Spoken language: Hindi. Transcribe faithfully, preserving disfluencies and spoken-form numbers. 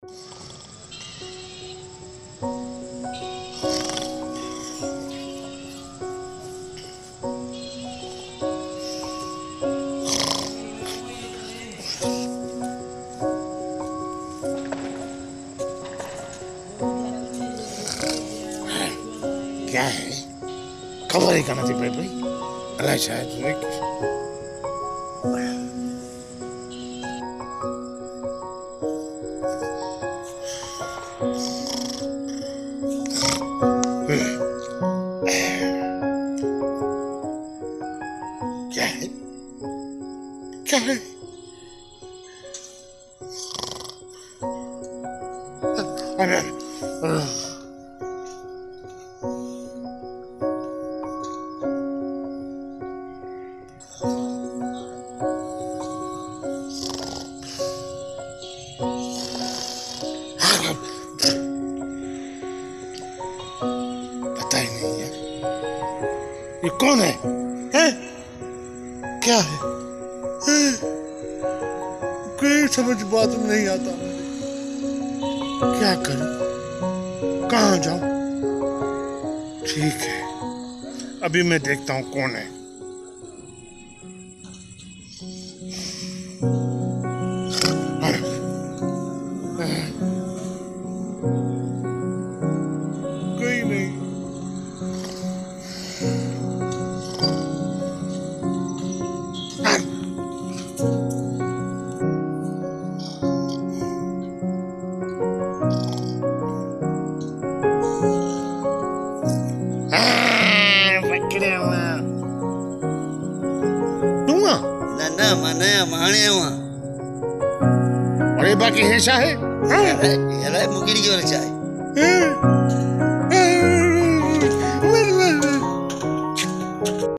क्या है? खबर ही करना थी भाई भाई। अल्लाह शायद तुम्हें क्या है? क्या है? अरे पता ही नहीं है ये कौन है? हैं? क्या है? हैं? कोई समझ बात में नहीं आता। क्या करूं? कहाँ जाऊं? ठीक है, अभी मैं देखता हूं कौन है। कोई नहीं। पकड़े हुआ दूंगा ना ना माने माने हुआ और ये बाकी हिस्सा है यार यार मुगिरी जो चाहे